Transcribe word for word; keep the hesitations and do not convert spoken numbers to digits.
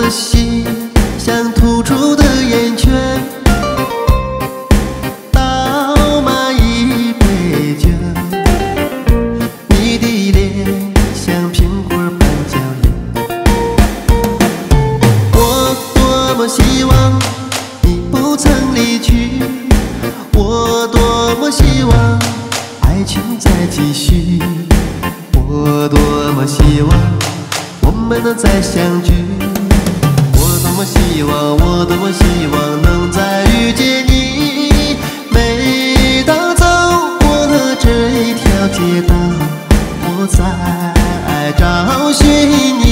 的心像突出的圆圈，倒满一杯酒。你的脸像苹果般娇艳，我多么希望你不曾离去，我多么希望爱情再继续，我多么希望我们能再相聚，我多么希望，我多么希望能再遇见你。每当走过了这一条街道，我在找寻你。